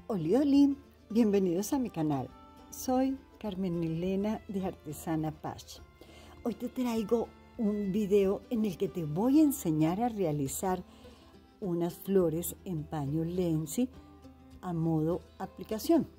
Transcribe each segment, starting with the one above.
Oli, oli, bienvenidos a mi canal. Soy Carmen Elena de Artesana Pach. Hoy te traigo un video en el que te voy a enseñar a realizar unas flores en paño Lenzi a modo aplicación.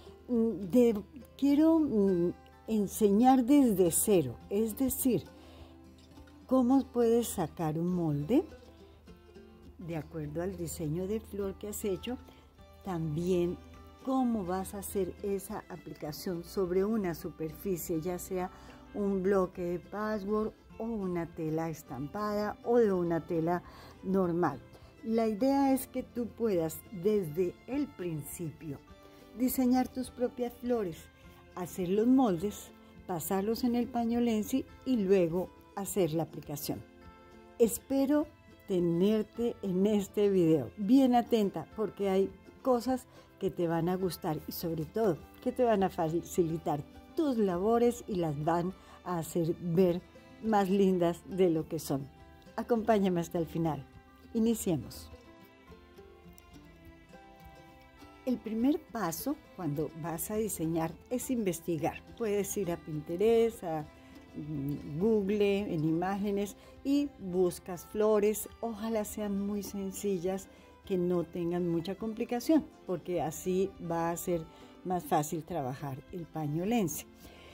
Quiero enseñar desde cero, es decir, cómo puedes sacar un molde de acuerdo al diseño de flor que has hecho. También cómo vas a hacer esa aplicación sobre una superficie, ya sea un bloque de patchwork o una tela estampada o de una tela normal. La idea es que tú puedas desde el principio diseñar tus propias flores, hacer los moldes, pasarlos en el paño Lenzi y luego hacer la aplicación. Espero tenerte en este video bien atenta porque hay cosas que te van a gustar y sobre todo que te van a facilitar tus labores y las van a hacer ver más lindas de lo que son. Acompáñame hasta el final. Iniciemos. El primer paso cuando vas a diseñar es investigar. Puedes ir a Pinterest, a Google, en imágenes y buscas flores. Ojalá sean muy sencillas, que no tengan mucha complicación, porque así va a ser más fácil trabajar el paño Lenzi.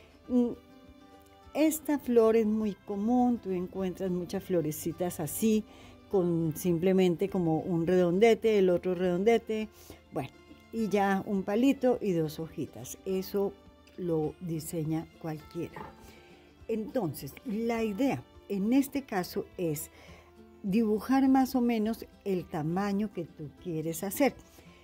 Esta flor es muy común, tú encuentras muchas florecitas así, con simplemente como un redondete, el otro redondete, bueno, y ya un palito y dos hojitas. Eso lo diseña cualquiera. Entonces, la idea en este caso es dibujar más o menos el tamaño que tú quieres hacer.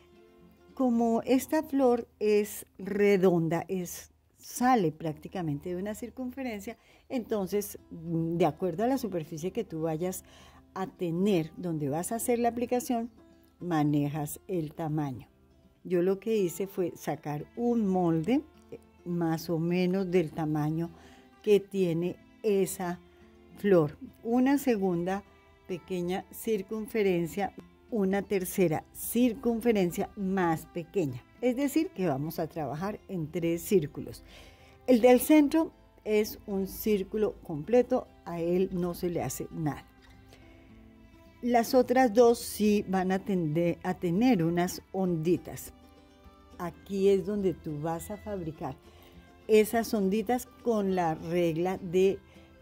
Como esta flor es redonda, sale prácticamente de una circunferencia, entonces de acuerdo a la superficie que tú vayas a tener donde vas a hacer la aplicación, manejas el tamaño. Yo lo que hice fue sacar un molde más o menos del tamaño que tiene esa flor, una segunda pequeña circunferencia, una tercera circunferencia más pequeña. Es decir, que vamos a trabajar en 3 círculos. El del centro es un círculo completo, a él no se le hace nada. Las otras dos sí van a tender a tener unas onditas. Aquí es donde tú vas a fabricar esas onditas con la regla de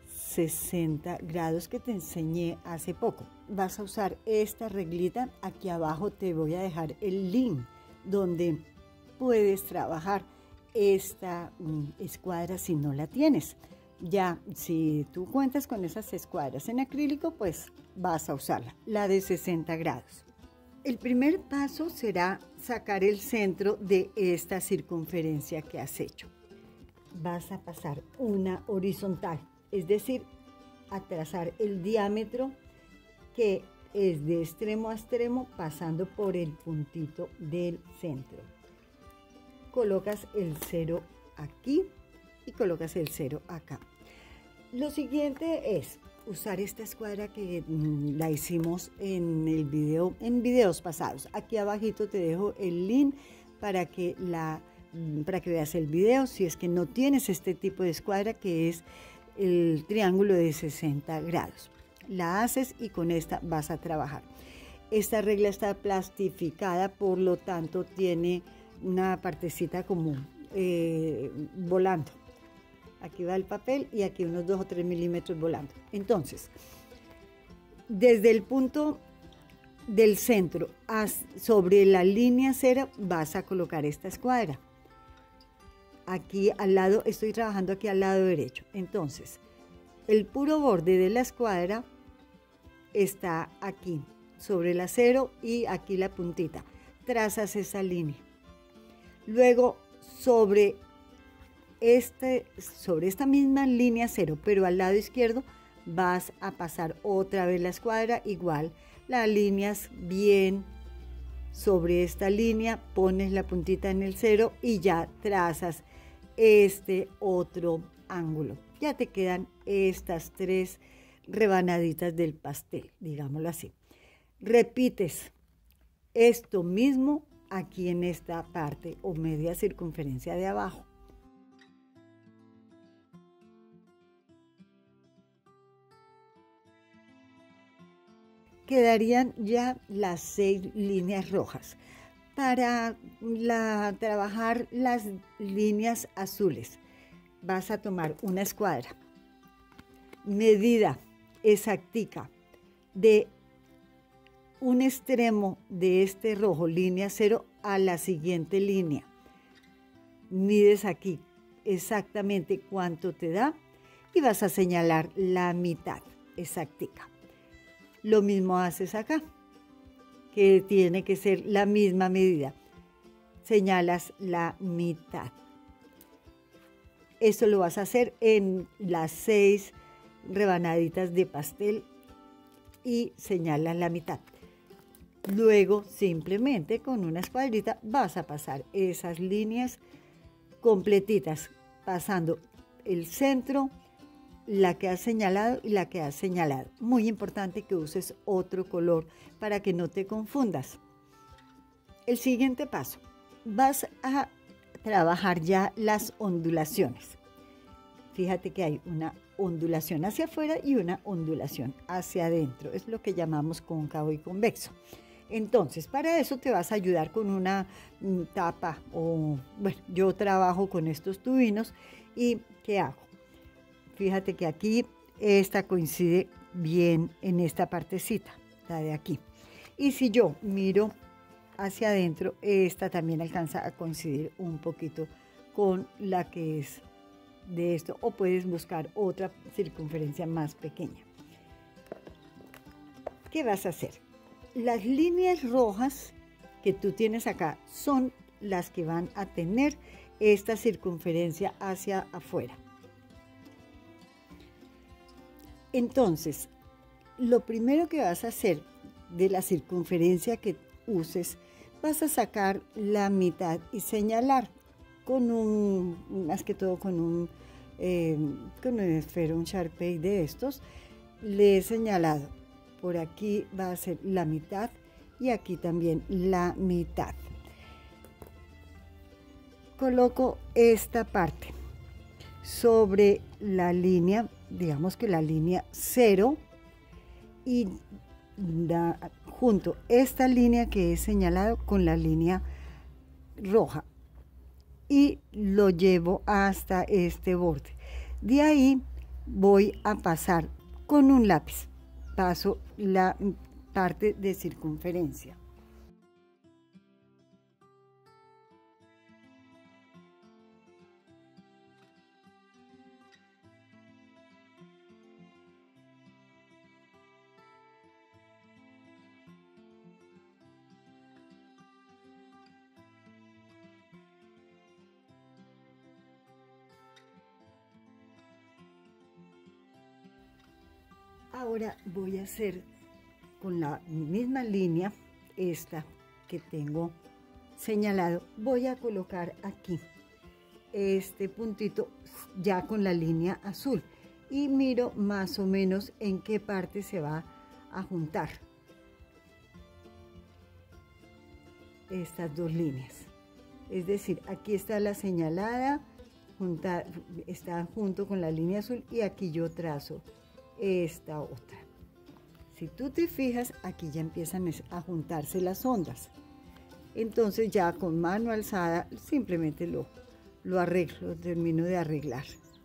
60 grados que te enseñé hace poco. Vas a usar esta reglita. Aquí abajo te voy a dejar el link donde puedes trabajar esta escuadra si no la tienes. Ya si tú cuentas con esas escuadras en acrílico, pues vas a usarla, la de 60 grados. El primer paso será sacar el centro de esta circunferencia que has hecho. Vas a pasar una horizontal, es decir, a trazar el diámetro que es de extremo a extremo pasando por el puntito del centro. Colocas el 0 aquí y colocas el 0 acá. Lo siguiente es usar esta escuadra que la hicimos en el video, en videos pasados. Aquí abajito te dejo el link para que veas el video si es que no tienes este tipo de escuadra, que es el triángulo de 60 grados. La haces y con esta vas a trabajar. Esta regla está plastificada, por lo tanto tiene una partecita como volando. Aquí va el papel y aquí unos 2 o 3 milímetros volando. Entonces, desde el punto del centro sobre la línea 0 vas a colocar esta escuadra. Aquí al lado, estoy trabajando aquí al lado derecho. Entonces, el puro borde de la escuadra está aquí, sobre la 0 y aquí la puntita. Trazas esa línea. Luego, sobre esta misma línea 0, pero al lado izquierdo, vas a pasar otra vez la escuadra, igual, la alineas bien sobre esta línea, pones la puntita en el 0 y ya trazas este otro ángulo. Ya te quedan estas 3 rebanaditas del pastel, digámoslo así. Repites esto mismo aquí en esta parte o media circunferencia de abajo. Quedarían ya las 6 líneas rojas. Para trabajar las líneas azules, vas a tomar una escuadra, medida exactica de un extremo de este rojo, línea 0, a la siguiente línea. Mides aquí exactamente cuánto te da y vas a señalar la mitad exactica. Lo mismo haces acá, que tiene que ser la misma medida. Señalas la mitad. Esto lo vas a hacer en las 6 rebanaditas de pastel y señalas la mitad. Luego, simplemente con una escuadrita vas a pasar esas líneas completitas, pasando el centro, la que has señalado y la que has señalado. Muy importante que uses otro color para que no te confundas. El siguiente paso, vas a trabajar ya las ondulaciones. Fíjate que hay una ondulación hacia afuera y una ondulación hacia adentro. Es lo que llamamos cóncavo y convexo. Entonces, para eso te vas a ayudar con una tapa o, bueno, yo trabajo con estos tubinos y ¿qué hago? Fíjate que aquí esta coincide bien en esta partecita, la de aquí. Y si yo miro hacia adentro, esta también alcanza a coincidir un poquito con la que es de esto, o puedes buscar otra circunferencia más pequeña. ¿Qué vas a hacer? Las líneas rojas que tú tienes acá son las que van a tener esta circunferencia hacia afuera. Entonces, lo primero que vas a hacer de la circunferencia que uses, vas a sacar la mitad y señalar con más que todo con un esfero, un Sharpie de estos. Le he señalado, por aquí va a ser la mitad y aquí también la mitad. Coloco esta parte sobre la línea, digamos que la línea 0, y junto esta línea que he señalado con la línea roja y lo llevo hasta este borde. De ahí voy a pasar con un lápiz, paso la parte de circunferencia. Ahora voy a hacer con la misma línea, esta que tengo señalado, voy a colocar aquí este puntito ya con la línea azul y miro más o menos en qué parte se va a juntar estas dos líneas. Es decir, aquí está la señalada, está junto con la línea azul y aquí yo trazo esta otra. Si tú te fijas, aquí ya empiezan a juntarse las ondas. Entonces ya con mano alzada simplemente lo arreglo, termino de arreglar.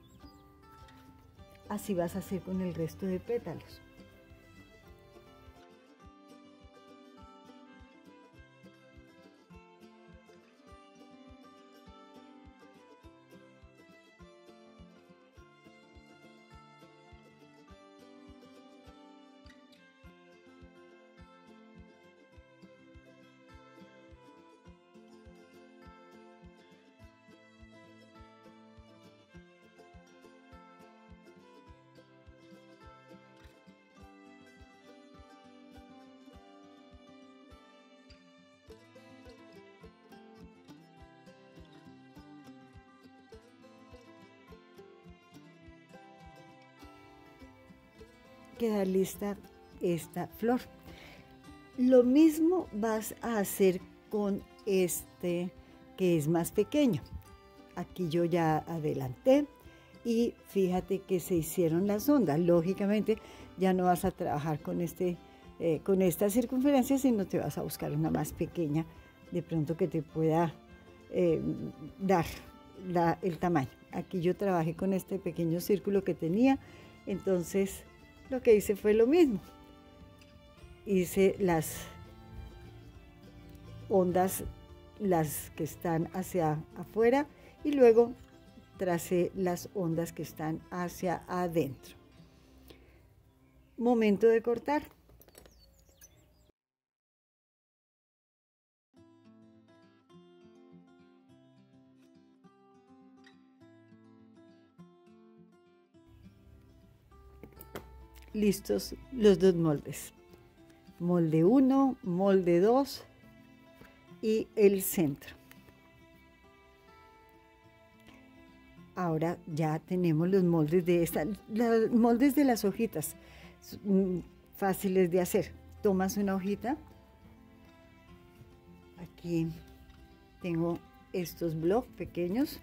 Así vas a hacer con el resto de pétalos. Queda lista esta flor. Lo mismo vas a hacer con este que es más pequeño. Aquí yo ya adelanté y fíjate que se hicieron las ondas. Lógicamente ya no vas a trabajar con esta circunferencia, sino te vas a buscar una más pequeña, de pronto que te pueda dar el tamaño. Aquí yo trabajé con este pequeño círculo que tenía, entonces lo que hice fue lo mismo. Hice las ondas, las que están hacia afuera, y luego tracé las ondas que están hacia adentro. Momento de cortar. Listos los dos moldes. Molde 1, molde 2 y el centro. Ahora ya tenemos los moldes de los moldes de las hojitas, fáciles de hacer. Tomas una hojita, aquí tengo estos blocs pequeños,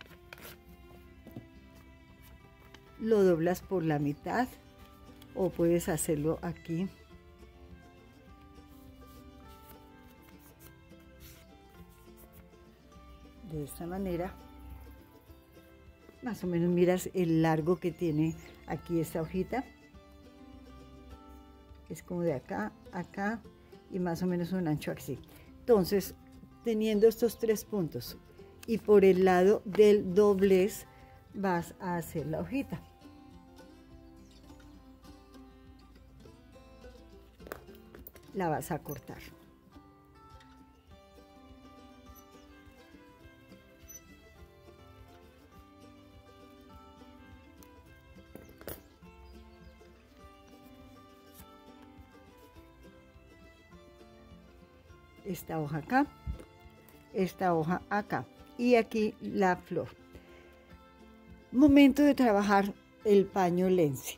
lo doblas por la mitad o puedes hacerlo aquí. De esta manera, más o menos miras el largo que tiene aquí esta hojita. Es como de acá a acá y más o menos un ancho así. Entonces, teniendo estos 3 puntos y por el lado del doblez vas a hacer la hojita. La vas a cortar. Esta hoja acá, esta hoja acá y aquí la flor. Momento de trabajar el paño Lenzi.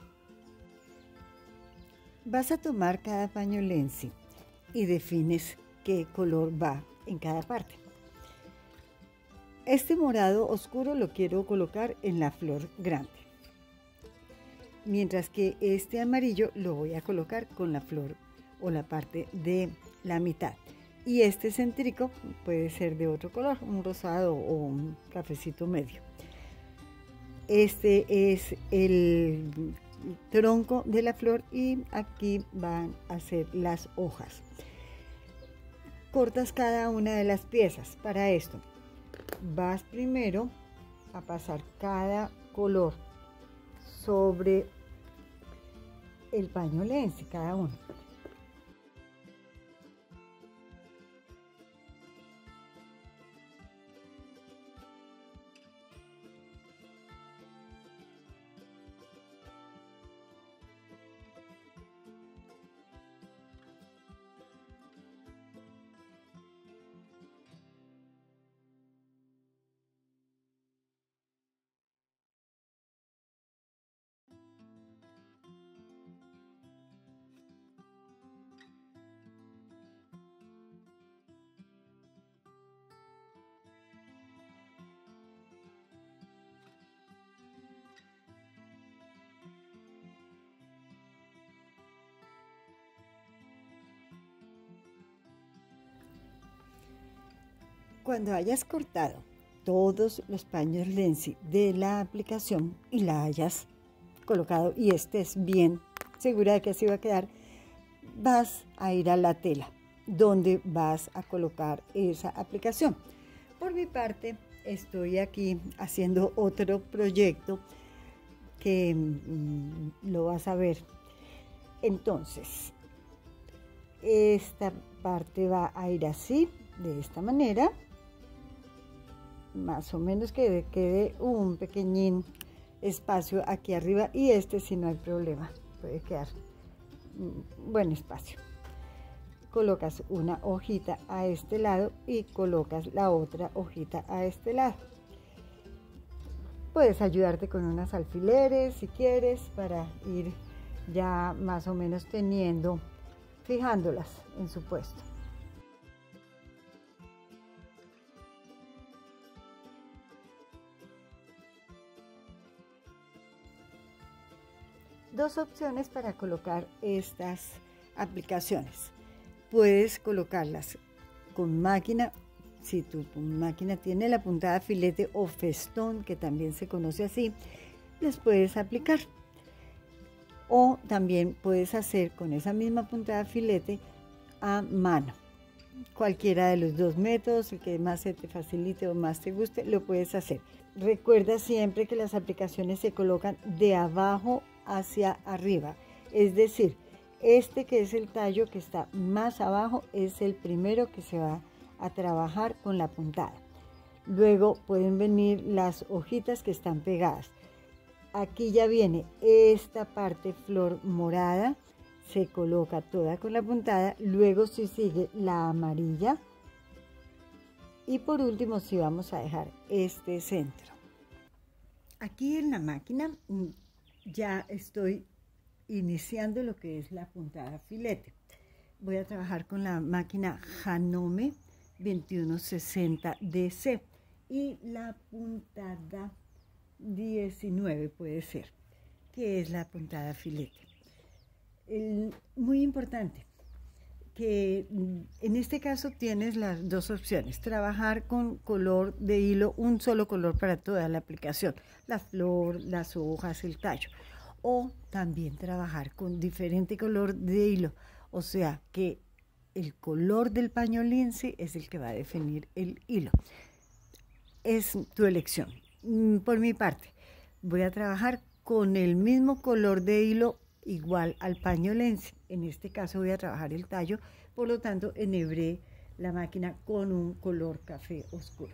Vas a tomar cada paño Lenzi y defines qué color va en cada parte. Este morado oscuro lo quiero colocar en la flor grande, mientras que este amarillo lo voy a colocar con la flor o la parte de la mitad. Y este céntrico puede ser de otro color, un rosado o un cafecito medio. Este es el tronco de la flor y aquí van a ser las hojas. Cortas cada una de las piezas. Para esto vas primero a pasar cada color sobre el paño Lenzi, cada uno. Cuando hayas cortado todos los paños Lenzi de la aplicación y la hayas colocado y estés bien segura de que así va a quedar, vas a ir a la tela donde vas a colocar esa aplicación. Por mi parte, estoy aquí haciendo otro proyecto que lo vas a ver. Entonces, esta parte va a ir así, de esta manera, más o menos que quede un pequeñín espacio aquí arriba, y este si no hay problema, puede quedar buen espacio. Colocas una hojita a este lado y colocas la otra hojita a este lado. Puedes ayudarte con unos alfileres si quieres, para ir ya más o menos fijándolas en su puesto. Dos opciones para colocar estas aplicaciones. Puedes colocarlas con máquina, si tu máquina tiene la puntada filete o festón, que también se conoce así, les puedes aplicar. O también puedes hacer con esa misma puntada filete a mano. Cualquiera de los dos métodos, el que más se te facilite o más te guste, lo puedes hacer. Recuerda siempre que las aplicaciones se colocan de abajo hacia arriba, es decir, este que es el tallo que está más abajo es el primero que se va a trabajar con la puntada. Luego pueden venir las hojitas que están pegadas. Aquí ya viene esta parte flor morada, se coloca toda con la puntada, luego sí sigue la amarilla y por último sí vamos a dejar este centro. Aquí en la máquina ya estoy iniciando lo que es la puntada filete. Voy a trabajar con la máquina Janome 2160 DC y la puntada 19 puede ser, que es la puntada filete. Muy importante que en este caso tienes las dos opciones: trabajar con color de hilo, un solo color para toda la aplicación, la flor, las hojas, el tallo, o también trabajar con diferente color de hilo, o sea que el color del paño lince es el que va a definir el hilo. Es tu elección. Por mi parte, voy a trabajar con el mismo color de hilo igual al paño lince. En este caso voy a trabajar el tallo, por lo tanto enhebré la máquina con un color café oscuro.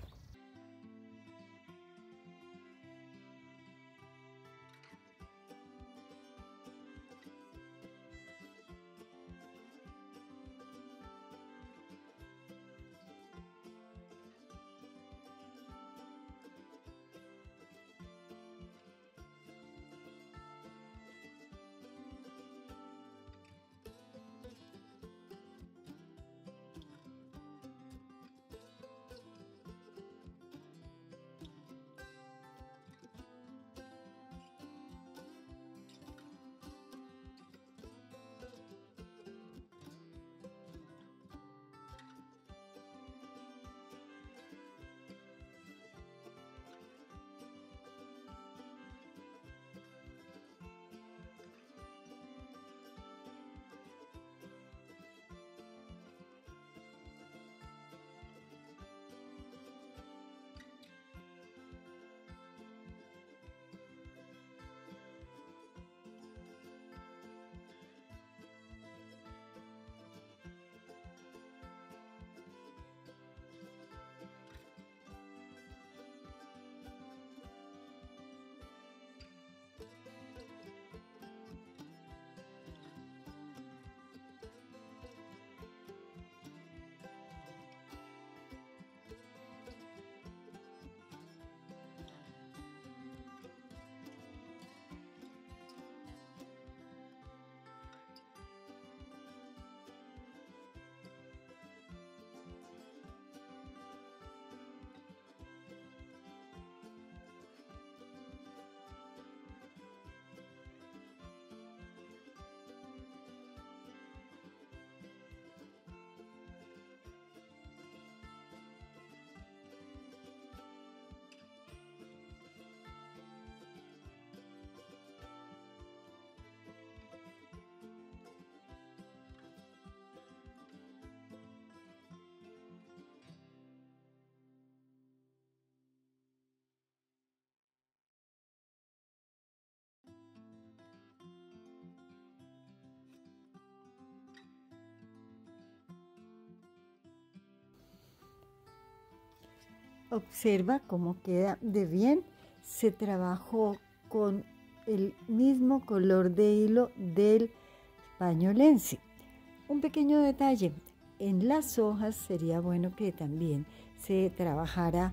Observa cómo queda de bien. Se trabajó con el mismo color de hilo del paño lenzi. Un pequeño detalle: en las hojas sería bueno que también se trabajara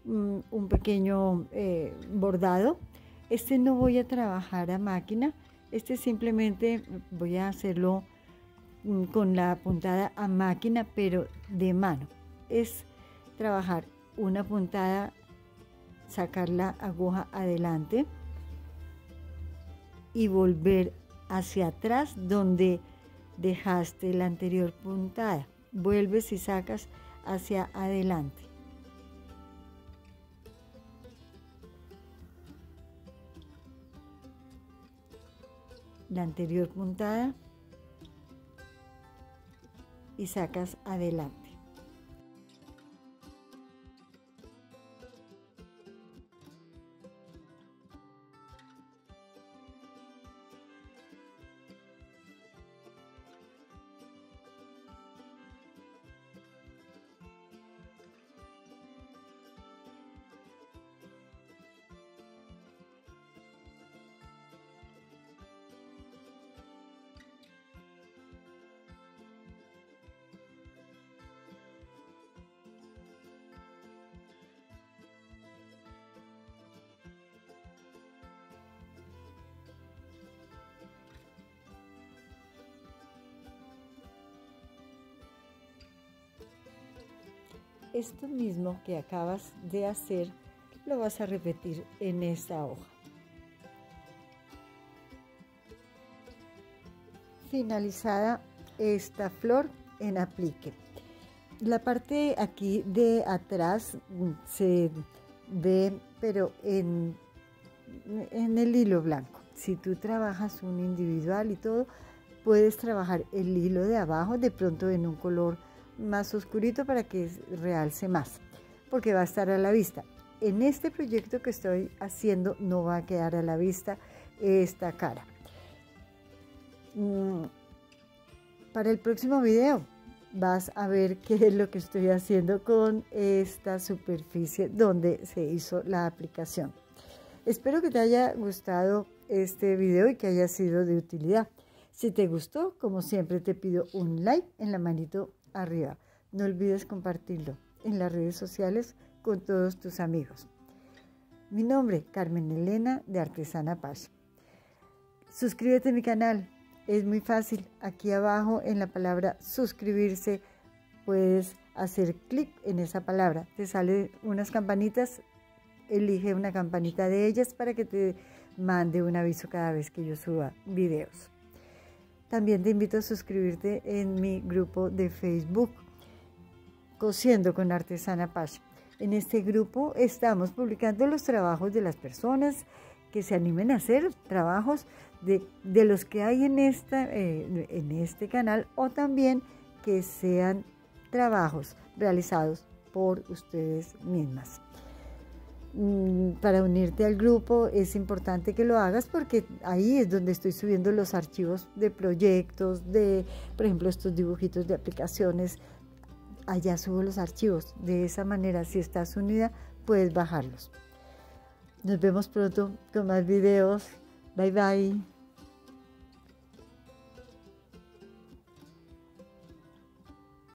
un pequeño bordado. Este no voy a trabajar a máquina, este simplemente voy a hacerlo con la puntada a máquina, pero de mano. Es trabajar una puntada, sacar la aguja adelante y volver hacia atrás donde dejaste la anterior puntada. Vuelves y sacas hacia adelante. La anterior puntada y sacas adelante. Esto mismo que acabas de hacer lo vas a repetir en esta hoja. Finalizada esta flor en aplique. La parte aquí de atrás se ve, pero en el hilo blanco. Si tú trabajas un individual y todo, puedes trabajar el hilo de abajo de pronto en un color más oscurito para que realce más, porque va a estar a la vista. En este proyecto que estoy haciendo no va a quedar a la vista esta cara. Para el próximo video vas a ver qué es lo que estoy haciendo con esta superficie donde se hizo la aplicación. Espero que te haya gustado este video y que haya sido de utilidad. Si te gustó, como siempre te pido un like en la manito arriba. No olvides compartirlo en las redes sociales con todos tus amigos. Mi nombre, Carmen Elena de Artesana Paz. Suscríbete a mi canal, es muy fácil. Aquí abajo en la palabra suscribirse puedes hacer clic en esa palabra. Te salen unas campanitas, elige una campanita de ellas para que te mande un aviso cada vez que yo suba videos. También te invito a suscribirte en mi grupo de Facebook, Cosiendo con Artesana Paz. En este grupo estamos publicando los trabajos de las personas que se animen a hacer trabajos de los que hay en este canal, o también que sean trabajos realizados por ustedes mismas. Para unirte al grupo es importante que lo hagas, porque ahí es donde estoy subiendo los archivos de proyectos, por ejemplo, estos dibujitos de aplicaciones. Allá subo los archivos. De esa manera, si estás unida, puedes bajarlos. Nos vemos pronto con más videos. Bye bye.